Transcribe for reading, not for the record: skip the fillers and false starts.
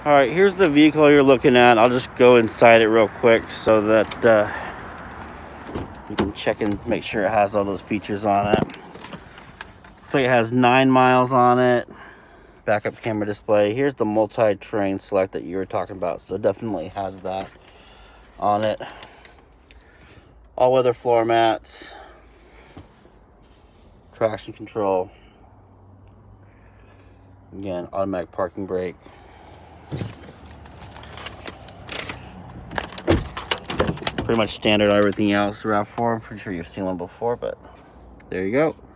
All right, here's the vehicle you're looking at. I'll just go inside it real quick so that you can check and make sure it has all those features on it. So it has 9 miles on it. Backup camera display. Here's the multi-terrain select that you were talking about. So it definitely has that on it. All-weather floor mats. Traction control. Again, automatic parking brake. Pretty much standard on everything else. Rav4. I'm pretty sure you've seen one before, but there you go.